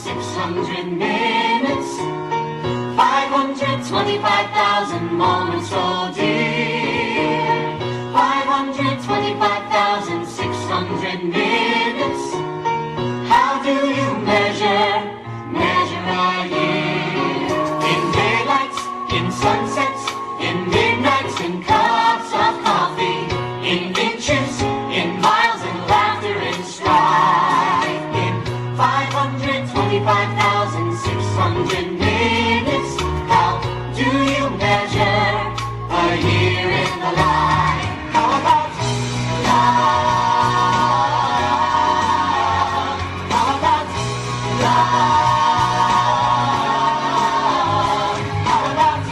525,600 minutes, 525,000 moments, oh dear. 525,600 minutes. How do you measure a year? In daylights, in sunsets, in midnights, in cups of coffee, in inches, in miles, in laughter, in strife. In 525,600 minutes, how do you measure a year in the life? How about love? How about love? How about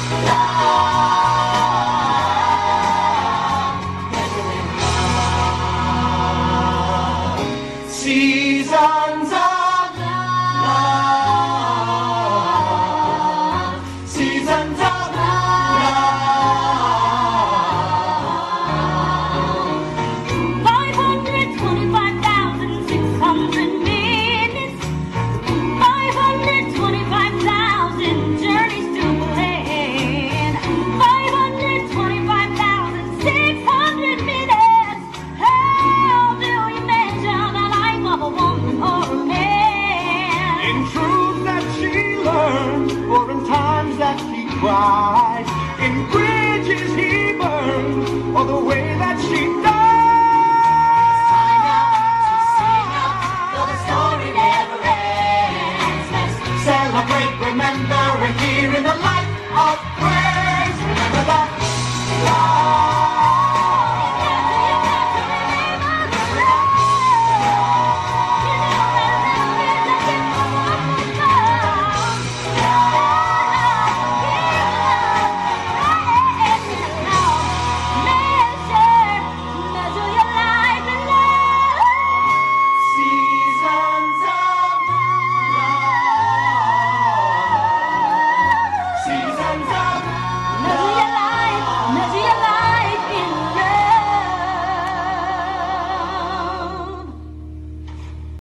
love? Measuring love. Seasons of love. Seasons of love. 525,600 minutes, 525,000 journeys to plan, 525,600 minutes. How do you measure the life of a woman or a man? In truths that she learned, or in times that she cried, in